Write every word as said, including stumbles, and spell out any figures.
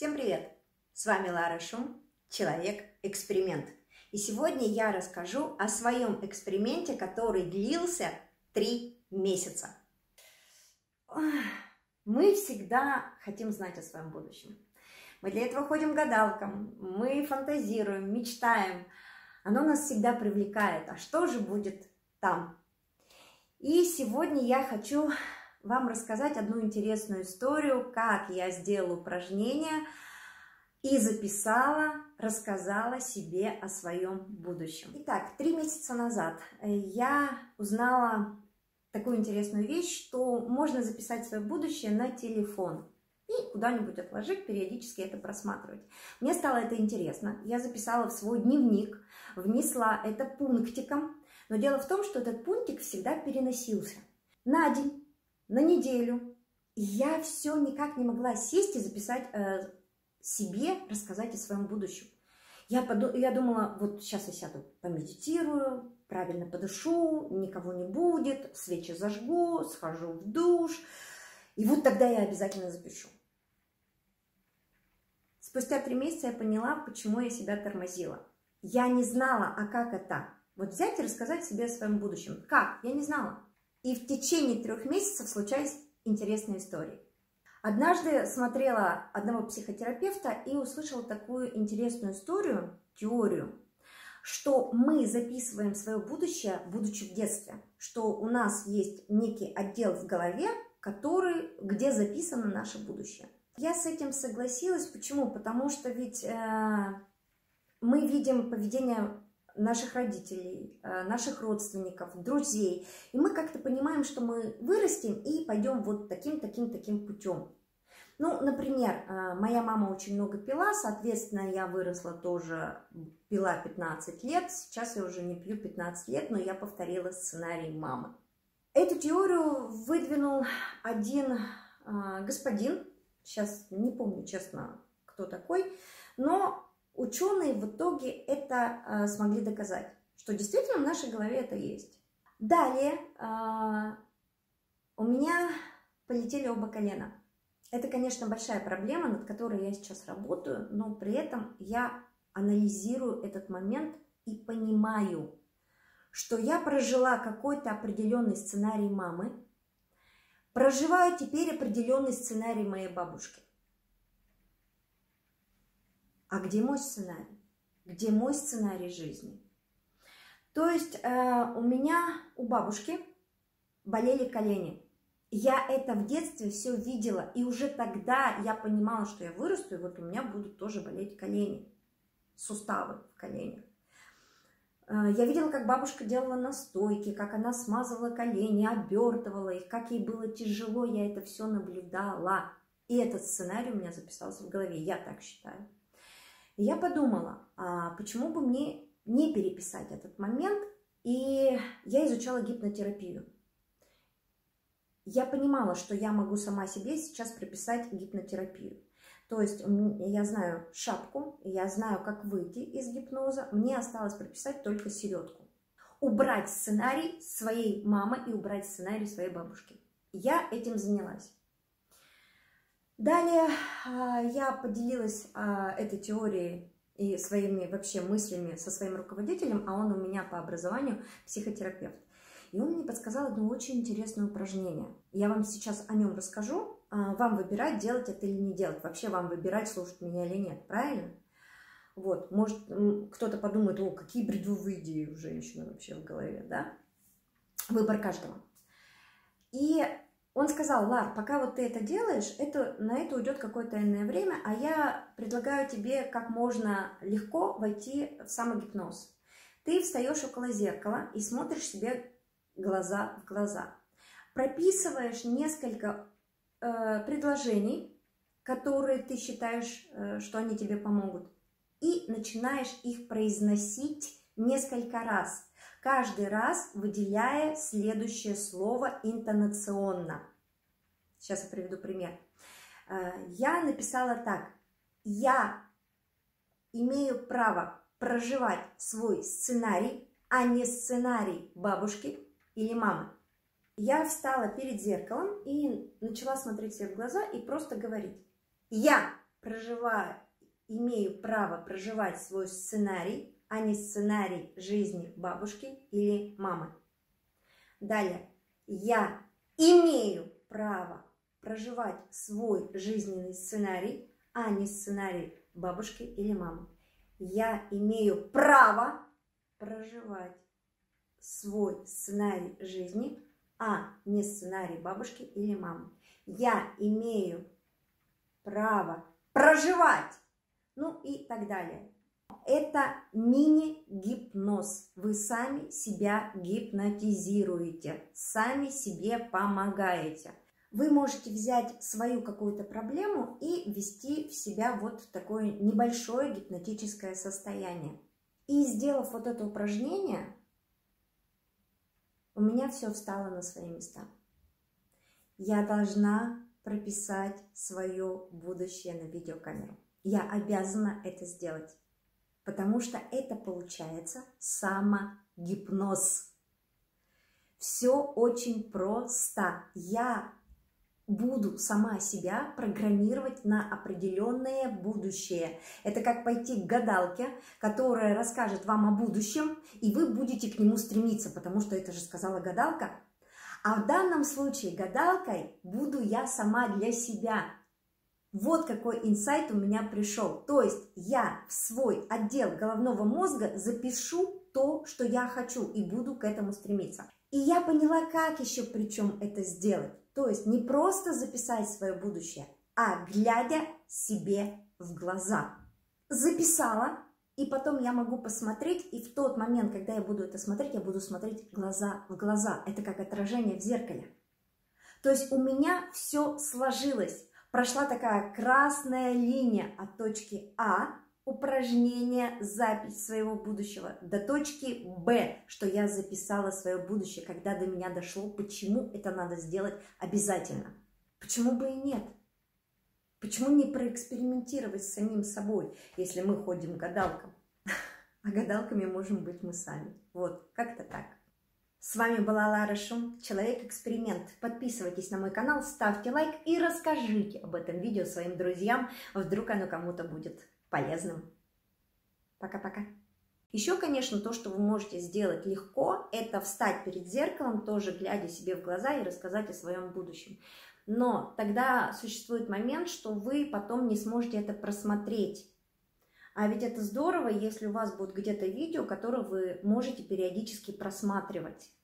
Всем привет! С вами Лара Шум, Человек-эксперимент. И сегодня я расскажу о своем эксперименте, который длился три месяца. Мы всегда хотим знать о своем будущем. Мы для этого ходим к гадалкам, мы фантазируем, мечтаем. Оно нас всегда привлекает. А что же будет там? И сегодня я хочу вам рассказать одну интересную историю, как я сделала упражнение и записала, рассказала себе о своем будущем. Итак, три месяца назад я узнала такую интересную вещь, что можно записать свое будущее на телефон и куда-нибудь отложить, периодически это просматривать. Мне стало это интересно. Я записала в свой дневник, внесла это пунктиком, но дело в том, что этот пунктик всегда переносился на день, на неделю. И я все никак не могла сесть и записать э, себе, рассказать о своем будущем. Я, поду я думала, вот сейчас я сяду, помедитирую, правильно подышу, никого не будет, свечи зажгу, схожу в душ, и вот тогда я обязательно запишу. Спустя три месяца я поняла, почему я себя тормозила. Я не знала, а как это? Вот взять и рассказать себе о своем будущем. Как? Я не знала. И в течение трех месяцев случались интересные истории. Однажды смотрела одного психотерапевта и услышала такую интересную историю, теорию, что мы записываем свое будущее, будучи в детстве. Что у нас есть некий отдел в голове, который, где записано наше будущее. Я с этим согласилась. Почему? Потому что ведь э, мы видим поведение наших родителей, наших родственников, друзей. И мы как-то понимаем, что мы вырастем и пойдем вот таким, таким, таким путем. Ну, например, моя мама очень много пила, соответственно, я выросла тоже, пила пятнадцать лет. Сейчас я уже не пью пятнадцать лет, но я повторила сценарий мамы. Эту теорию выдвинул один господин, сейчас не помню честно, кто такой, но ученые в итоге это э, смогли доказать, что действительно в нашей голове это есть. Далее э, у меня полетели оба колена. Это, конечно, большая проблема, над которой я сейчас работаю, но при этом я анализирую этот момент и понимаю, что я прожила какой-то определенный сценарий мамы, проживаю теперь определенный сценарий моей бабушки. А где мой сценарий? Где мой сценарий жизни? То есть э, у меня, у бабушки болели колени. Я это в детстве все видела. И уже тогда я понимала, что я вырасту, и вот у меня будут тоже болеть колени. Суставы в коленях. Э, я видела, как бабушка делала настойки, как она смазывала колени, обертывала их, как ей было тяжело. Я это все наблюдала. И этот сценарий у меня записался в голове. Я так считаю. И я подумала, а почему бы мне не переписать этот момент, и я изучала гипнотерапию. Я понимала, что я могу сама себе сейчас прописать гипнотерапию. То есть я знаю шапку, я знаю, как выйти из гипноза, мне осталось прописать только середку. Убрать сценарий своей мамы и убрать сценарий своей бабушки. Я этим занялась. Далее я поделилась этой теорией и своими вообще мыслями со своим руководителем, а он у меня по образованию психотерапевт. И он мне подсказал одно очень интересное упражнение. Я вам сейчас о нем расскажу. Вам выбирать, делать это или не делать. Вообще вам выбирать, слушать меня или нет. Правильно? Вот. Может, кто-то подумает, о, какие бредовые идеи у женщины вообще в голове, да? Выбор каждого. И он сказал: Лар, пока вот ты это делаешь, это, на это уйдет какое-то иное время, а я предлагаю тебе как можно легко войти в самогипноз. Ты встаешь около зеркала и смотришь себе глаза в глаза. Прописываешь несколько э, предложений, которые ты считаешь, э, что они тебе помогут, и начинаешь их произносить несколько раз. Каждый раз выделяя следующее слово интонационно. Сейчас я приведу пример. Я написала так. Я имею право проживать свой сценарий, а не сценарий бабушки или мамы. Я встала перед зеркалом и начала смотреть себе в глаза и просто говорить. Я проживаю, имею право проживать свой сценарий, а не сценарий жизни бабушки или мамы. Далее. Я имею право проживать свой жизненный сценарий, а не сценарий бабушки или мамы. Я имею право проживать свой сценарий жизни, а не сценарий бабушки или мамы. Я имею право проживать, ну и так далее. Это мини-гипноз. Вы сами себя гипнотизируете, сами себе помогаете. Вы можете взять свою какую-то проблему и ввести в себя вот в такое небольшое гипнотическое состояние. И сделав вот это упражнение, у меня все встало на свои места. Я должна прописать свое будущее на видеокамеру. Я обязана это сделать, потому что это получается самогипноз. Все очень просто. Я буду сама себя программировать на определенное будущее. Это как пойти к гадалке, которая расскажет вам о будущем, и вы будете к нему стремиться, потому что это же сказала гадалка. А в данном случае гадалкой буду я сама для себя. Вот какой инсайт у меня пришел. То есть я в свой отдел головного мозга запишу то, что я хочу, и буду к этому стремиться. И я поняла, как еще причем это сделать. То есть не просто записать свое будущее, а глядя себе в глаза. Записала, и потом я могу посмотреть, и в тот момент, когда я буду это смотреть, я буду смотреть глаза в глаза. Это как отражение в зеркале. То есть у меня все сложилось. Прошла такая красная линия от точки А, упражнение, запись своего будущего, до точки Б, что я записала свое будущее, когда до меня дошло, почему это надо сделать обязательно. Почему бы и нет? Почему не проэкспериментировать с самим собой, если мы ходим к гадалкам? А гадалками можем быть мы сами. Вот, как-то так. С вами была Лара Шум, Человек-эксперимент. Подписывайтесь на мой канал, ставьте лайк и расскажите об этом видео своим друзьям. Вдруг оно кому-то будет полезным. Пока-пока. Еще, конечно, то, что вы можете сделать легко, это встать перед зеркалом, тоже глядя себе в глаза и рассказать о своем будущем. Но тогда существует момент, что вы потом не сможете это просмотреть. А ведь это здорово, если у вас будет где-то видео, которое вы можете периодически просматривать.